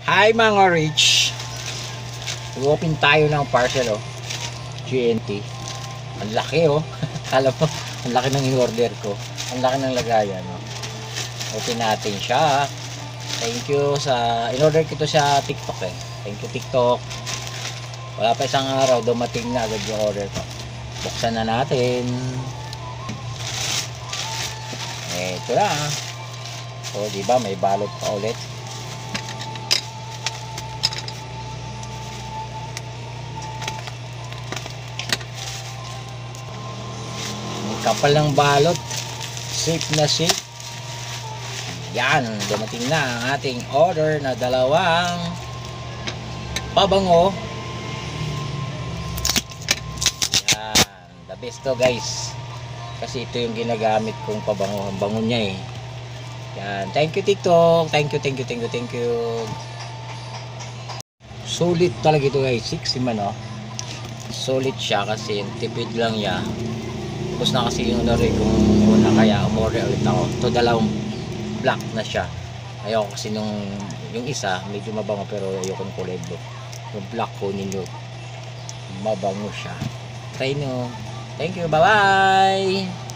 Hi mga Rich! Open tayo ng parcel GNT. Ang laki Alam mo, ang laki ng in-order ko. Ang laki ng lagayan Open natin siya. Thank you sa in-order ko to sa TikTok Thank you TikTok. Wala pa isang araw, dumating na agad yung order ko. Buksan na natin. Ito na. So, diba may balot pa ulit. Kapal ng balot, safe na safe. Yan, dumating na ang ating order na dalawang pabango. Yan, the best to guys, kasi ito yung ginagamit kong pabango. Ang bango niya Yan, thank you TikTok, thank you. Solid talaga ito guys, 6 man solid siya kasi tipid lang niya. Tapos na kasi yung order kong una, kaya umorder ulit ako. Ito dalawang black na siya. Ayoko kasi yung isa medyo mabango, pero ayoko ng kulay blue. Yung black ko ninyo mabango siya. Try nyo. Thank you, bye bye.